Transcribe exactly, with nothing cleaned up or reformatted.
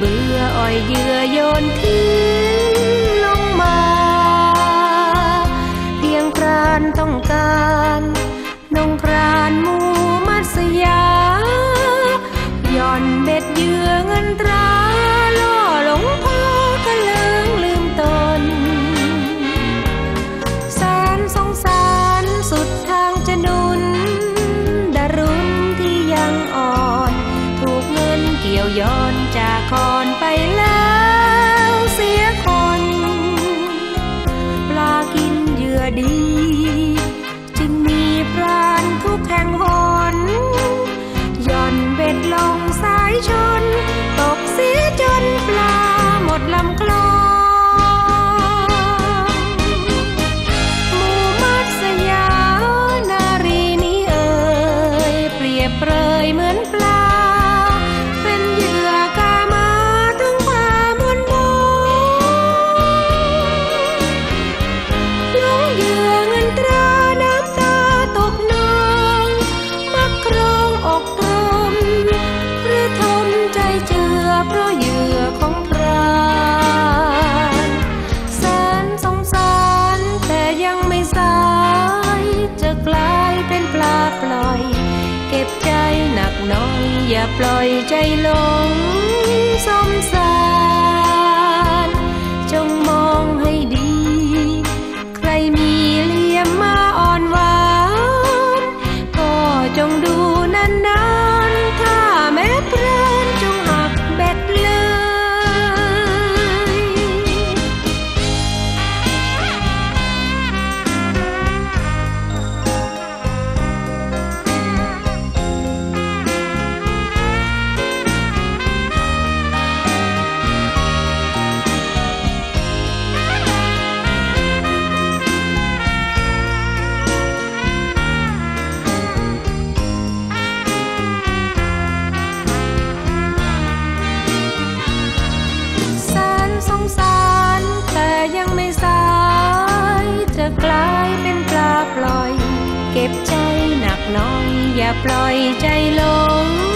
เบื่ออ้อยเยื่อโยนทิ้งลงมาเพียงครานต้องการนงครานหมู่มัสยาย่อนเบ็ดเหยื่อเงินตราล่อหลงพอกะเลิงลืมตนแสนสงสารสุดทางจะหนุนดารุณที่ยังอ่อนถูกเงินเกี่ยวย้อนจากคอนไปแล้วเสียคนปลากินเหยื่อดีจึงมีพรานทุกแห่งหนย่อนเบ็ดลงสายชนตกเสียจนปลาหมดลำคลองหมู่มัสยานารีนี้เอ่ยเปรียบเปรยเหมือนปลาเป็นเหยื่อกามาถึงความมนมหลงเหยื่อเงินตราน้ำตาตกนองมักครองอกตรมหรือทมใจเจือเพราะเหยื่อของพรานแสนสงสารแต่ยังไม่สายจะกลายเป็นปลาปล่อยเก็บใจหนักหน่อยอย่าปล่อยใจหลงสมสารจงมองให้ดีใครมีเหลี่ยมมาอ่อนหวานก็จงดูนานๆถ้าแม้เพลินจงหักเบ็ดเลยแสนสงสารแต่ยังไม่สายจะกลายเป็นปลาปล่อยเก็บใจหนักหน่อยอย่าปล่อยใจหลง